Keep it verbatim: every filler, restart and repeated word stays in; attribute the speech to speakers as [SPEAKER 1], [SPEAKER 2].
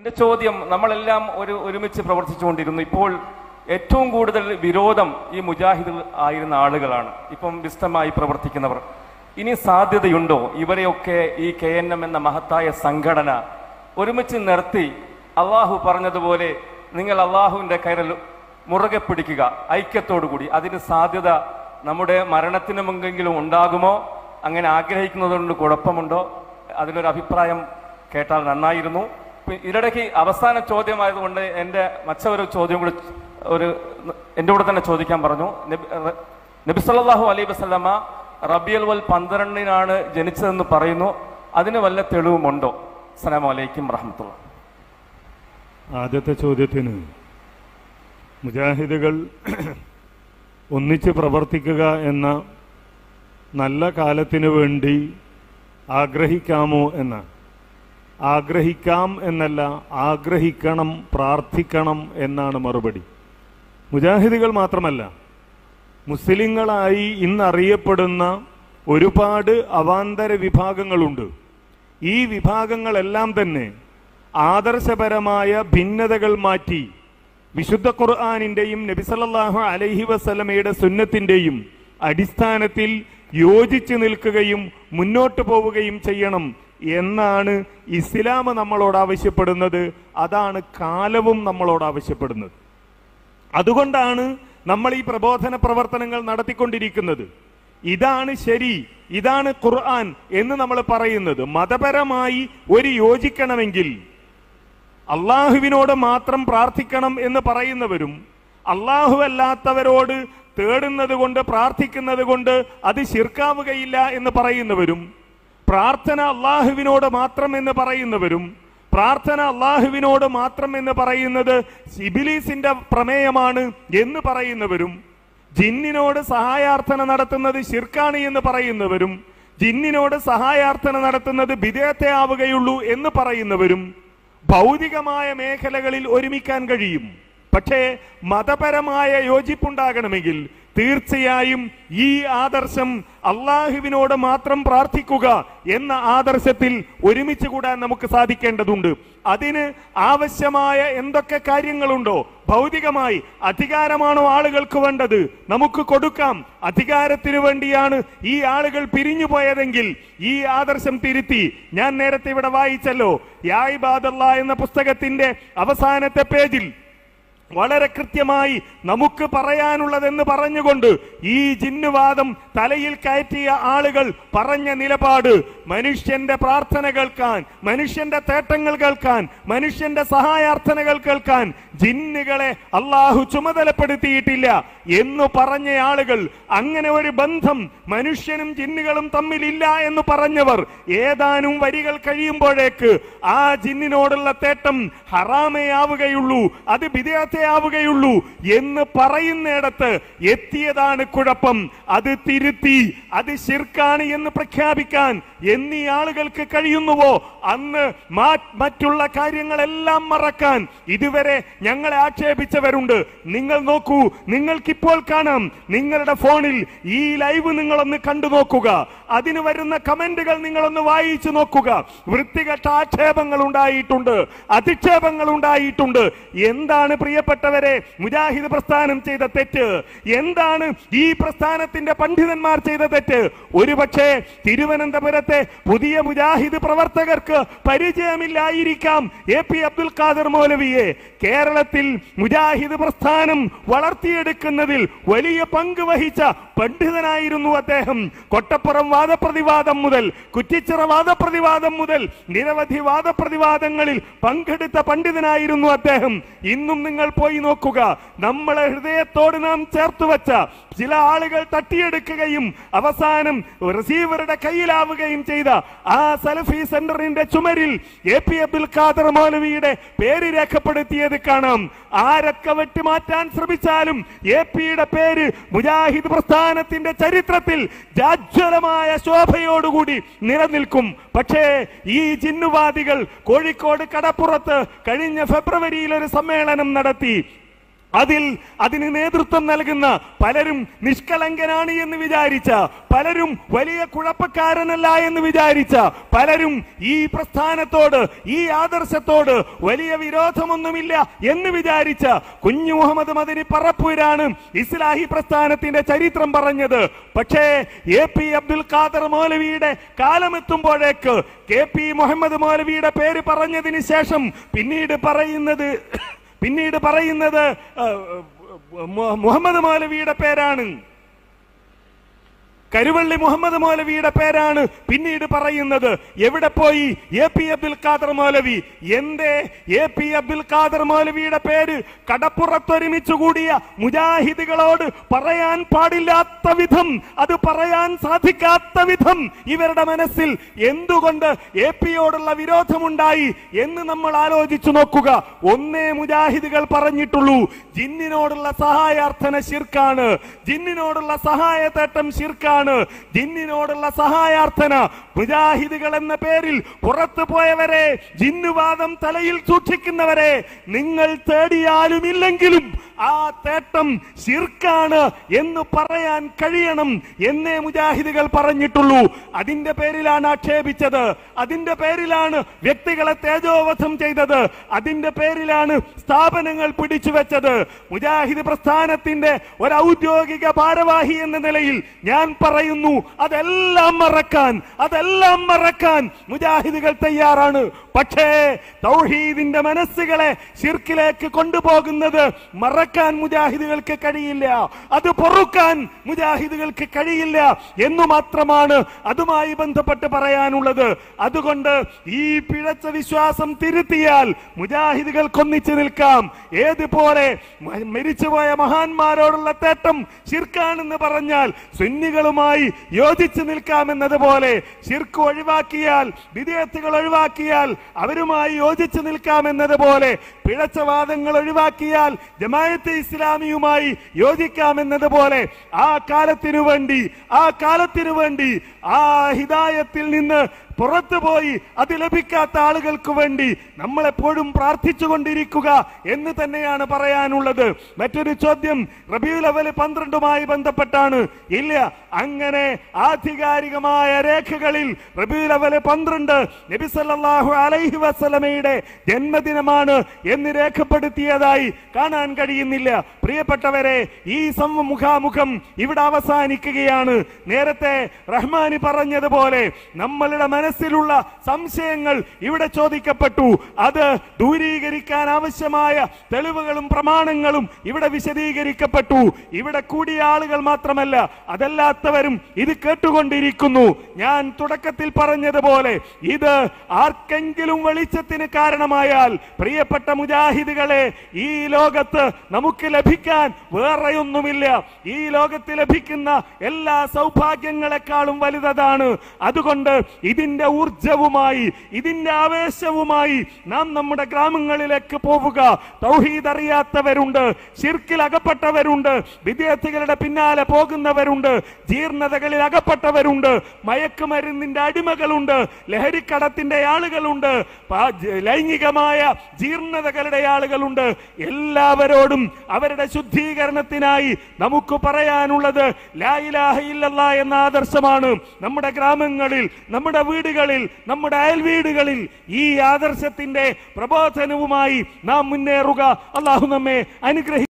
[SPEAKER 1] എൻ്റെ ചോദ്യം, നമ്മളെല്ലാം ഒരു ഒരുമിച്ച് പ്രവർത്തിച്ചുകൊണ്ടിരുന്നു. ഇപ്പോൾ ഏറ്റവും കൂടുതൽ വിരോധം ഈ മുജാഹിദ് ആയിരുന്ന ആളുകളാണ്, ഇപ്പം വിസ്തമായി പ്രവർത്തിക്കുന്നവർ. ഇനി സാധ്യതയുണ്ടോ ഇവരെയൊക്കെ ഈ കെ എൻ എം എന്ന മഹത്തായ സംഘടന ഒരുമിച്ച് നിർത്തി അള്ളാഹു പറഞ്ഞതുപോലെ നിങ്ങൾ അള്ളാഹുവിൻ്റെ കൈരൽ മുറുകെ പിടിക്കുക ഐക്യത്തോടുകൂടി? അതിന് സാധ്യത നമ്മുടെ മരണത്തിന് മുമ്പെങ്കിലും ഉണ്ടാകുമോ? അങ്ങനെ ആഗ്രഹിക്കുന്നതുകൊണ്ട് കുഴപ്പമുണ്ടോ? അതിനൊരു അഭിപ്രായം കേട്ടാൽ നന്നായിരുന്നു. ഇതിനിടയ്ക്ക് അവസാന ചോദ്യമായതുകൊണ്ട് എൻ്റെ മറ്റൊരു ചോദ്യം കൂടി ഒരു എൻ്റെ കൂടെ തന്നെ ചോദിക്കാൻ പറഞ്ഞു. നബി സല്ലല്ലാഹു അലൈഹി വസല്ലമ റബീഉൽ അവ്വൽ പന്ത്രണ്ടിനാണ് ജനിച്ചതെന്ന് പറയുന്നു. അതിന് വല്ല തെളിവുമുണ്ടോ? അസ്സലാമു അലൈക്കും വറഹ്മത്തുള്ളാഹി.
[SPEAKER 2] ആദ്യത്തെ ചോദ്യത്തിന് മുജാഹിദുകൾ ഒന്നിച്ച് പ്രവർത്തിക്കുക എന്ന നല്ല കാലത്തിനു വേണ്ടി ആഗ്രഹിക്കാമോ എന്ന ആഗ്രഹിക്കാം എന്നല്ല, ആഗ്രഹിക്കണം, പ്രാർത്ഥിക്കണം എന്നാണ് മറുപടി. മുജാഹിദുകൾ മാത്രമല്ല, മുസ്ലിങ്ങളായി ഇന്നറിയപ്പെടുന്ന ഒരുപാട് അവാന്തര വിഭാഗങ്ങളുണ്ട്. ഈ വിഭാഗങ്ങളെല്ലാം തന്നെ ആദർശപരമായ ഭിന്നതകൾ മാറ്റി വിശുദ്ധ ഖുർആനിന്റെയും നബി സല്ലല്ലാഹു അലൈഹി വസല്ലമയുടെ സുന്നത്തിന്റെയും അടിസ്ഥാനത്തിൽ യോജിച്ചു നിൽക്കുകയും മുന്നോട്ട് പോവുകയും ചെയ്യണം എന്നാണ് ഇസ്ലാം നമ്മളോട് ആവശ്യപ്പെടുന്നത്. അതാണ് കാലവും നമ്മളോട് ആവശ്യപ്പെടുന്നത്. അതുകൊണ്ടാണ് നമ്മൾ ഈ പ്രബോധന പ്രവർത്തനങ്ങൾ നടത്തിക്കൊണ്ടിരിക്കുന്നത്. ഇതാണ് ശരി, ഇതാണ് ഖുർആൻ എന്ന് നമ്മൾ പറയുന്നത്. മതപരമായി ഒരു യോജിക്കണമെങ്കിൽ അള്ളാഹുവിനോട് മാത്രം പ്രാർത്ഥിക്കണം എന്ന് പറയുന്നവരും അള്ളാഹു അല്ലാത്തവരോട് തേടുന്നത് കൊണ്ട് പ്രാർത്ഥിക്കുന്നത് കൊണ്ട് അത് ശിർക്കാവുകയില്ല എന്ന് പറയുന്നവരും, പ്രാർത്ഥന അള്ളാഹുവിനോട് മാത്രം എന്ന് പറയുന്നവരും, പ്രാർത്ഥന അള്ളാഹുവിനോട് മാത്രം എന്ന് പറയുന്നത് ഇബ്ലീസിന്റെ പ്രമേയമാണ് എന്ന് പറയുന്നവരും, ജിന്നിനോട് സഹായാർത്ഥന നടത്തുന്നത് ശിർക്കാണ് എന്ന് പറയുന്നവരും, ജിന്നിനോട് സഹായാർത്ഥന നടത്തുന്നത് ബിദ്അത്തെ ആവുകയുള്ളൂ എന്ന് പറയുന്നവരും ഭൗതികമായ മേഖലകളിൽ ഒരുമിക്കാൻ കഴിയും. പക്ഷേ മതപരമായ യോജിപ്പുണ്ടാകണമെങ്കിൽ തീർച്ചയായും ഈ ആദർശം അള്ളാഹുവിനോട് മാത്രം പ്രാർത്ഥിക്കുക എന്ന ആദർശത്തിൽ ഒരുമിച്ച് കൂടാൻ നമുക്ക് സാധിക്കേണ്ടതുണ്ട്. അതിന് ആവശ്യമായ എന്തൊക്കെ കാര്യങ്ങളുണ്ടോ ഭൗതികമായി, അധികാരമാണോ ആളുകൾക്ക് വേണ്ടത്, നമുക്ക് കൊടുക്കാം. അധികാരത്തിനു വേണ്ടിയാണ് ഈ ആളുകൾ പിരിഞ്ഞു പോയതെങ്കിൽ ഈ ആദർശം തിരുത്തി. ഞാൻ നേരത്തെ ഇവിടെ വായിച്ചല്ലോ, യാ ഇബാദല്ലാഹ് എന്ന പുസ്തകത്തിന്റെ അവസാനത്തെ പേജിൽ വളരെ കൃത്യമായി നമുക്ക് പറയാനുള്ളതെന്ന് പറഞ്ഞുകൊണ്ട് ഈ ജിന്നുവാദം തലയിൽ കയറ്റിയ ആളുകൾ പറഞ്ഞ നിലപാട്, മനുഷ്യന്റെ പ്രാർത്ഥന കേൾക്കാൻ, മനുഷ്യന്റെ തേട്ടങ്ങൾ കേൾക്കാൻ, മനുഷ്യന്റെ സഹായാർത്ഥനകൾ കേൾക്കാൻ ജിന്നുകളെ അള്ളാഹു ചുമതലപ്പെടുത്തിയിട്ടില്ല എന്ന് പറഞ്ഞ ആളുകൾ, അങ്ങനെ ഒരു ബന്ധം മനുഷ്യനും ജിന്നുകളും തമ്മിലില്ല എന്ന് പറഞ്ഞവർ ഏതാനും വരികൾ കഴിയുമ്പോഴേക്ക് ആ ജിന്നിനോടുള്ള തേട്ടം ഹറാമേ ആവുകയുള്ളൂ, അത് ബിദ്അത്ത് ആവുകയുള്ളൂ എന്ന് പറയുന്നിടത്ത് എത്തിയതാണ് കുഴപ്പം. അത് തിരുത്തി അത് ശിർക്കാണ് എന്ന് പ്രഖ്യാപിക്കാൻ എന്നീ ആളുകൾക്ക് കഴിയുന്നുവോ അന്ന് മറ്റുള്ള കാര്യങ്ങളെല്ലാം മറക്കാൻ ഇതുവരെ ഞങ്ങളെ ആക്ഷേപിച്ചവരുണ്ട്. നിങ്ങൾ നോക്കൂ, നിങ്ങൾക്കിപ്പോൾ കാണാം, നിങ്ങളുടെ ഫോണിൽ ഈ ലൈവ് നിങ്ങളൊന്ന് കണ്ടു നോക്കുക, അതിന് വരുന്ന കമന്റുകൾ നിങ്ങളൊന്ന് വായിച്ചു നോക്കുക. വൃത്തികെട്ട ആക്ഷേപങ്ങൾ ഉണ്ടായിട്ടുണ്ട്, അധിക്ഷേപങ്ങൾ ഉണ്ടായിട്ടുണ്ട്. എന്താണ് പ്രിയപ്പെട്ടവരെ മുജാഹിദ് പ്രസ്ഥാനം ചെയ്ത തെറ്റ്? എന്താണ് ഈ പ്രസ്ഥാനത്തിന്റെ പണ്ഡിതന്മാർ ചെയ്ത തെറ്റ്? ഒരുപക്ഷെ തിരുവനന്തപുരത്തെ പുതിയ മുജാഹിദ് പ്രവർത്തകർക്ക് പരിചയമില്ലായിരിക്കാം എ പി അബ്ദുൽ ഖാദർ മൗലവിയെ. കേരളത്തിൽ മുജാഹിദ് പ്രസ്ഥാനം വളർത്തിയെടുക്കുന്നതിൽ വലിയ പങ്ക് വഹിച്ച പണ്ഡിതനായിരുന്നു അദ്ദേഹം. കൊട്ടപ്പുറം വാദപ്രതിവാദം മുതൽ കുറ്റിച്ചിറ വാദപ്രതിവാദം മുതൽ നിരവധി വാദപ്രതിവാദങ്ങളിൽ പങ്കെടുത്ത പണ്ഡിതനായിരുന്നു അദ്ദേഹം. ഇന്നും നിങ്ങൾ പോയി നോക്കുക, നമ്മളെ ഹൃദയത്തോട് നാം ചേർത്ത് വെച്ച ചില ആളുകൾ തട്ടിയെടുക്കുകയും അവസാനം റിസീവറുടെ കയ്യിലാവുകയും ചെയ്ത ആ സലഫി സെന്ററിന്റെ ചുമരിൽ എ പി അബ്ദുൽ ഖാദർ മൗലവിയുടെ പേര് രേഖപ്പെടുത്തിയത് കാണാം. ആരൊക്കെ വെട്ടിമാറ്റാൻ ശ്രമിച്ചാലും എ പിയുടെ പേര് മുജാഹിദ് പ്രസ്ഥാനത്തിന്റെ ചരിത്രത്തിൽ ജാജ്വലമായ ശോഭയോടുകൂടി നിലനിൽക്കും. പക്ഷേ ഈ ജിന്നുവാദികൾ കോഴിക്കോട് കടപ്പുറത്ത് കഴിഞ്ഞ ഫെബ്രുവരിയിൽ ഒരു സമ്മേളനം നടത്തി. അതിൽ അതിന് നേതൃത്വം നൽകുന്ന പലരും നിഷ്കളങ്കനാണ് എന്ന് വിചാരിച്ച, പലരും വലിയ കുഴപ്പക്കാരനല്ല എന്ന് വിചാരിച്ച, പലരും ഈ പ്രസ്ഥാനത്തോട് ഈ ആദർശത്തോട് വലിയ വിരോധമൊന്നുമില്ല എന്ന് വിചാരിച്ച കുഞ്ഞു മുഹമ്മദ് മദനി പറപ്പൂരാണ് ഇസ്ലാഹി പ്രസ്ഥാനത്തിന്റെ ചരിത്രം പറഞ്ഞത്. പക്ഷേ എ പി അബ്ദുൽ ഖാദർ മൗലവിയുടെ കാലമെത്തുമ്പോഴേക്ക് കെ പി മുഹമ്മദ് മൗലവിയുടെ പേര് പറഞ്ഞതിന് ശേഷം പിന്നീട് പറയുന്നത് പിന്നീട് പറയുന്നത് മുഹമ്മദ് മൗലവിയുടെ പേരാണ്. കരുവള്ളി മുഹമ്മദ് മൗലവിയുടെ പേരാണ് പിന്നീട് പറയുന്നത്. എവിടെ പോയി എ പി അബ്ദുൽ ഖാദർ മൗലവി? എന്തേ എ പി അബ്ദുൽ ഖാദർ മൗലവിയുടെ പേര് കടപ്പുറത്തൊരുമിച്ചു കൂടിയ മുജാഹിദുകളോട് പറയാൻ പാടില്ലാത്ത വിധം, അത് പറയാൻ സാധിക്കാത്ത വിധം ഇവരുടെ മനസ്സിൽ എന്തുകൊണ്ട് എ പിയോടുള്ള വിരോധമുണ്ടായി എന്ന് നമ്മൾ ആലോചിച്ചു നോക്കുക. ഒന്നേ മുജാഹിദുകൾ പറഞ്ഞിട്ടുള്ളൂ, ജിന്നിനോടുള്ള സഹായാർത്ഥന ശിർക്കാണ്, ജിന്നിനോടുള്ള സഹായതേട്ടം ശിർക്കാണ്, ജിന്നിനോടുള്ള സഹായാർത്ഥന. മുജാഹിദുകൾ എന്ന പേരിൽ പുറത്തു പോയവരെ, ജിന്നുവാദം തലയിൽ സൂക്ഷിക്കുന്നവരെ, നിങ്ങൾ തേടിയാലും ഇല്ലെങ്കിലും ആ തേട്ടം ശിർക്കാണ് എന്ന് പറയാൻ കഴിയണം എന്നേ മുജാഹിദുകൾ പറഞ്ഞിട്ടുള്ളൂ. അതിന്റെ പേരിലാണ് ആക്ഷേപിച്ചത്, അതിന്റെ പേരിലാണ് വ്യക്തികളെ തേജോവധം ചെയ്തത്, അതിന്റെ പേരിലാണ് സ്ഥാപനങ്ങൾ പിടിച്ചു വെച്ചത്. മുജാഹിദ് പ്രസ്ഥാനത്തിന്റെ ഒരു ഔദ്യോഗിക ഭാരവാഹി എന്ന നിലയിൽ ഞാൻ പറയുന്നു, അതെല്ലാം മറക്കാൻ അതെല്ലാം മറക്കാൻ മുജാഹിദുകൾ തയ്യാറാണ്. പക്ഷേ തൗഹീദിന്റെ മനസ്സുകളെ ശിർക്കിലേക്ക് കൊണ്ടുപോകുന്നത് മറക്കാൻ മുജാഹിദുകൾക്ക് കഴിയില്ല, അത് പൊറുക്കാൻ മുജാഹിദുകൾക്ക് കഴിയില്ല എന്നു മാത്രമാണ് അതുമായി ബന്ധപ്പെട്ട് പറയാനുള്ളത്. അതുകൊണ്ട് ഈ പിഴച്ച വിശ്വാസം തിരുത്തിയാൽ മുജാഹിദുകൾക്കൊന്നിച്ചു നിൽക്കാം. ഏതുപോലെ മരിച്ചുപോയ മഹാന്മാരോടുള്ള തേട്ടം ശിർക്കാണെന്ന് പറഞ്ഞാൽ സുന്നികളുമായി യോജിച്ചു നിൽക്കാമെന്നതുപോലെ ശിർക്ക് ഒഴിവാക്കിയാൽ, വിദേഹത്തുകൾ ഒഴിവാക്കിയാൽ അവരുമായി യോജിച്ചു നിൽക്കാമെന്നതുപോലെ, പിഴച്ച വാദങ്ങൾ ഒഴിവാക്കിയാൽ ജമാഅത്തെ ഇസ്ലാമിയുമായി യോജിക്കാമെന്നതുപോലെ ആ കാലത്തിനു വേണ്ടി ആ കാലത്തിനു വേണ്ടി ആ ഹിദായത്തിൽ നിന്ന് പുറത്തുപോയി അത് ലഭിക്കാത്ത ആളുകൾക്ക് വേണ്ടി നമ്മളെപ്പോഴും പ്രാർത്ഥിച്ചുകൊണ്ടിരിക്കുക എന്ന് തന്നെയാണ് പറയാനുള്ളത്. മറ്റൊരു ചോദ്യം റബീഉൽ അവ്വൽ പന്ത്രണ്ടുമായി ബന്ധപ്പെട്ടാണ്. ഇല്ല, അങ്ങനെ ആധികാരികമായ രേഖകളിൽ റബീഉൽ അവ്വൽ പന്ത്രണ്ട് നബി സല്ലല്ലാഹു അലൈഹി വസല്ലമയുടെ ജന്മദിനമാണ് എന്ന് രേഖപ്പെടുത്തിയതായി കാണാൻ കഴിയുന്നില്ല. പ്രിയപ്പെട്ടവരെ, ഈ മുഖാമുഖം ഇവിടെ അവസാനിക്കുകയാണ്. നേരത്തെ റഹ്മാനി പറഞ്ഞതുപോലെ നമ്മളുടെ മനസ്സിലുള്ള സംശയങ്ങൾ ഇവിടെ ചോദിക്കപ്പെട്ടു. അത് ദൂരീകരിക്കാൻ ആവശ്യമായ തെളിവുകളും പ്രമാണങ്ങളും ഇവിടെ വിശദീകരിക്കപ്പെട്ടു. ഇവിടെ കൂടിയ ആളുകൾ മാത്രമല്ല, അതല്ലാത്തവരും ഇത് കേട്ടുകൊണ്ടിരിക്കുന്നു. ഞാൻ തുടക്കത്തിൽ പറഞ്ഞതുപോലെ ഇത് ആർക്കെങ്കിലും വെളിച്ചത്തിന് കാരണമായാൽ, പ്രിയപ്പെട്ട മുജാഹിദുകളെ, ഈ ലോകത്ത് നമുക്ക് ലഭിക്കാൻ വേറെയൊന്നുമില്ല. ഈ ലോകത്ത് ലഭിക്കുന്ന എല്ലാ സൗഭാഗ്യങ്ങളെക്കാളും വലുതാണ്. അതുകൊണ്ട് ഇതിന്റെ ഊർജവുമായി, ഇതിന്റെ ആവേശവുമായി നാം നമ്മുടെ ഗ്രാമങ്ങളിലേക്ക് പോവുക. തൗഹീദ് അറിയാത്തവരുണ്ട്, ശിർക്കിൽ അകപ്പെട്ടവരുണ്ട്, വിദ്യാർത്ഥികളുടെ പിന്നാലെ പോകുന്നവരുണ്ട്, ജീർണതകളിൽ അകപ്പെട്ടവരുണ്ട്, മയക്കുമരുന്നിന്റെ അടിമകളുണ്ട്, ലഹരിക്കടത്തിന്റെ ആളുകളുണ്ട്, ലൈംഗികമായ ജീർണതകളുടെ ആളുകളുണ്ട്. എല്ലാവരോടും അവരുടെ ശുദ്ധീകരണത്തിനായി നമുക്ക് പറയാനുള്ളത് ലാ ഇലാഹ ഇല്ലല്ലാഹ് എന്ന ആദർശമാണ്. നമ്മുടെ ഗ്രാമങ്ങളിൽ, നമ്മുടെ വീടുകളിൽ, നമ്മുടെ അയൽ വീടുകളിൽ ഈ ആദർശത്തിന്റെ പ്രബോധനവുമായി നാം മുന്നേറുക. അല്ലാഹു നമ്മെ അനുഗ്രഹിക്കട്ടെ.